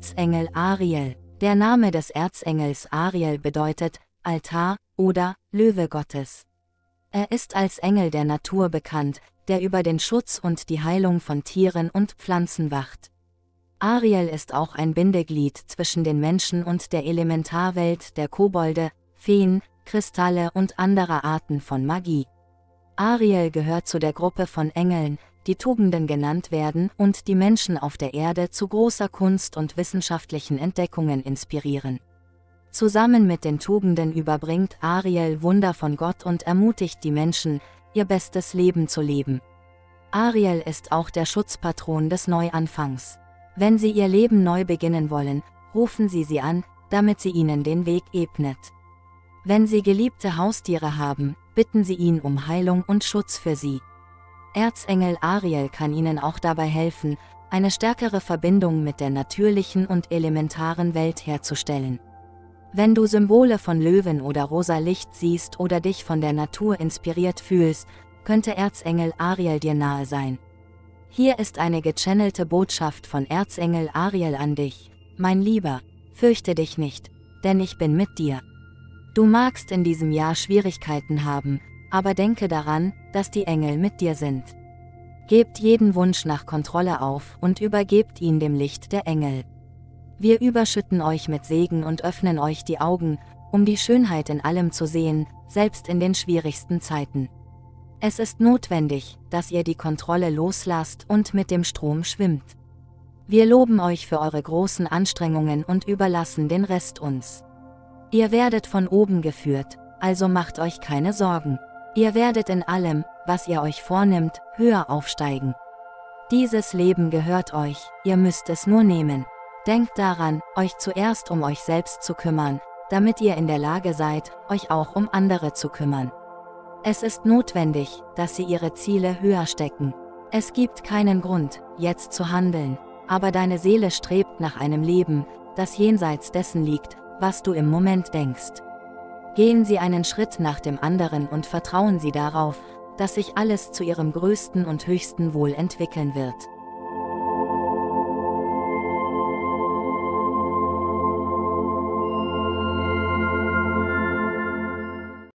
Erzengel Ariel. Der Name des Erzengels Ariel bedeutet Altar oder Löwe Gottes. Er ist als Engel der Natur bekannt, der über den Schutz und die Heilung von Tieren und Pflanzen wacht. Ariel ist auch ein Bindeglied zwischen den Menschen und der Elementarwelt der Kobolde, Feen, Kristalle und anderer Arten von Magie. Ariel gehört zu der Gruppe von Engeln, die Tugenden genannt werden und die Menschen auf der Erde zu großer Kunst und wissenschaftlichen Entdeckungen inspirieren. Zusammen mit den Tugenden überbringt Ariel Wunder von Gott und ermutigt die Menschen, ihr bestes Leben zu leben. Ariel ist auch der Schutzpatron des Neuanfangs. Wenn Sie Ihr Leben neu beginnen wollen, rufen Sie sie an, damit sie Ihnen den Weg ebnet. Wenn Sie geliebte Haustiere haben, bitten Sie ihn um Heilung und Schutz für sie. Erzengel Ariel kann Ihnen auch dabei helfen, eine stärkere Verbindung mit der natürlichen und elementaren Welt herzustellen. Wenn du Symbole von Löwen oder rosa Licht siehst oder dich von der Natur inspiriert fühlst, könnte Erzengel Ariel dir nahe sein. Hier ist eine gechannelte Botschaft von Erzengel Ariel an dich. Mein Lieber, fürchte dich nicht, denn ich bin mit dir. Du magst in diesem Jahr Schwierigkeiten haben, aber denke daran, dass die Engel mit dir sind. Gebt jeden Wunsch nach Kontrolle auf und übergebt ihn dem Licht der Engel. Wir überschütten euch mit Segen und öffnen euch die Augen, um die Schönheit in allem zu sehen, selbst in den schwierigsten Zeiten. Es ist notwendig, dass ihr die Kontrolle loslasst und mit dem Strom schwimmt. Wir loben euch für eure großen Anstrengungen und überlassen den Rest uns. Ihr werdet von oben geführt, also macht euch keine Sorgen. Ihr werdet in allem, was ihr euch vornimmt, höher aufsteigen. Dieses Leben gehört euch, ihr müsst es nur nehmen. Denkt daran, euch zuerst um euch selbst zu kümmern, damit ihr in der Lage seid, euch auch um andere zu kümmern. Es ist notwendig, dass sie ihre Ziele höher stecken. Es gibt keinen Grund, jetzt zu handeln, aber deine Seele strebt nach einem Leben, das jenseits dessen liegt, was du im Moment denkst. Gehen Sie einen Schritt nach dem anderen und vertrauen Sie darauf, dass sich alles zu Ihrem größten und höchsten Wohl entwickeln wird.